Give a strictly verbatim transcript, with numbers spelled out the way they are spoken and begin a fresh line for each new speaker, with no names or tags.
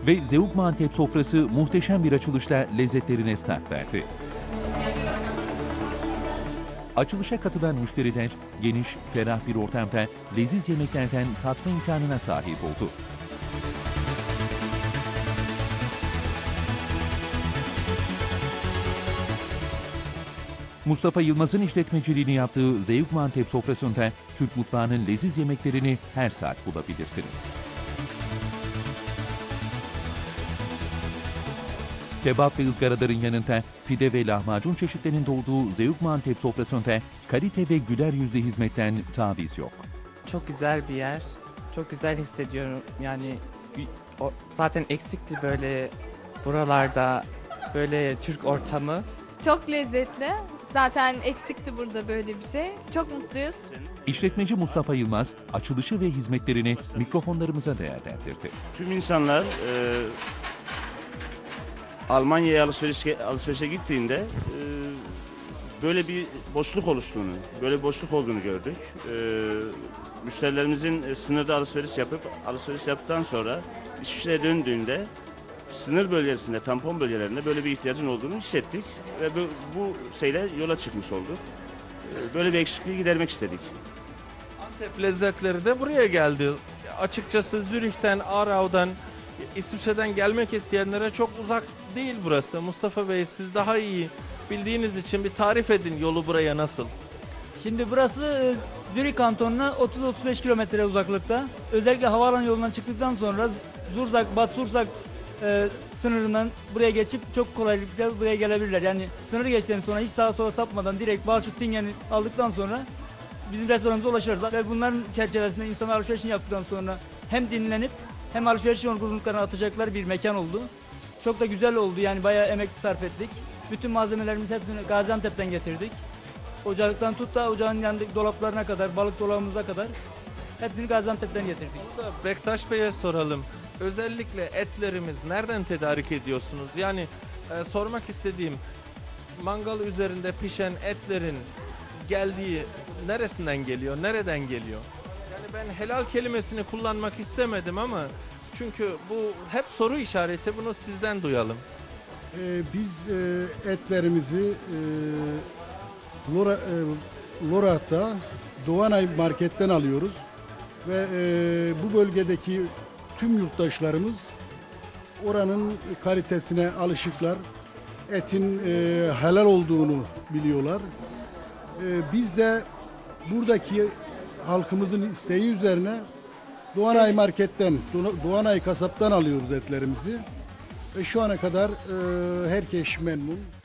Ve Zeugma Antep sofrası muhteşem bir açılışla lezzetlerine start verdi. Açılışa katılan müşteriler geniş, ferah bir ortamda leziz yemeklerden tatma imkanına sahip oldu. Mustafa Yılmaz'ın işletmeciliğini yaptığı Zeugma Antep sofrasında Türk mutfağının leziz yemeklerini her saat bulabilirsiniz. Kebap ve ızgaraların yanında pide ve lahmacun çeşitlerinin olduğu Zeugma Antep sofrasında kalite ve güler yüzlü hizmetten taviz yok.
Çok güzel bir yer. Çok güzel hissediyorum. Yani o, zaten eksikti böyle buralarda böyle Türk ortamı.
Çok lezzetli. Zaten eksikti burada böyle bir şey. Çok mutluyuz.
İşletmeci Mustafa Yılmaz açılışı ve hizmetlerini mikrofonlarımıza değerlendirdi.
Tüm insanlar e, Almanya'ya alışveriş, alışverişe gittiğinde e, böyle bir boşluk oluştuğunu, böyle bir boşluk olduğunu gördük. E, müşterilerimizin e, sınırda alışveriş yapıp alışveriş yaptıktan sonra İsviçre'ye döndüğünde sınır bölgesinde, tampon bölgelerinde böyle bir ihtiyacın olduğunu hissettik ve bu, bu şeyle yola çıkmış olduk. E, böyle bir eksikliği gidermek istedik.
Antep lezzetleri de buraya geldi. Açıkçası Zürih'ten, Aarau'dan, İsviçre'den gelmek isteyenlere çok uzak değil burası. Mustafa Bey, siz daha iyi bildiğiniz için bir tarif edin yolu buraya nasıl?
Şimdi burası Zürih kantonuna otuz otuz beş kilometre uzaklıkta. Özellikle havaalanı yolundan çıktıktan sonra Zurzak, Bad Zurzak e, sınırından buraya geçip çok kolaylıkla buraya gelebilirler. Yani sınırı geçtikten sonra hiç sağa sola sapmadan direkt Balçuk-Tingen'i aldıktan sonra bizim restoranımıza ulaşırlar. Ve bunların çerçevesinde insanlar alışverişini yaptıktan sonra hem dinlenip hem alışveriş yorgunluklarını atacakları bir mekan oldu. Çok da güzel oldu, yani bayağı emek sarf ettik. Bütün malzemelerimizi hepsini Gaziantep'ten getirdik. Ocaktan tut da ocağın yanındaki dolaplarına kadar, balık dolabımıza kadar hepsini Gaziantep'ten getirdik.
Burada Bektaş Bey'e soralım. Özellikle etlerimiz nereden tedarik ediyorsunuz? Yani e, sormak istediğim, mangal üzerinde pişen etlerin geldiği neresinden geliyor, nereden geliyor? Yani ben helal kelimesini kullanmak istemedim ama çünkü bu hep soru işareti, bunu sizden duyalım.
Ee, biz e, etlerimizi e, Lora, e, Lorat'ta Doğanay Market'ten alıyoruz ve e, bu bölgedeki tüm yurttaşlarımız oranın kalitesine alışıklar, etin e, helal olduğunu biliyorlar. E, biz de buradaki halkımızın isteği üzerine Doğanay Market'ten, Doğanay Kasap'tan alıyoruz etlerimizi. Ve şu ana kadar e, herkes memnun.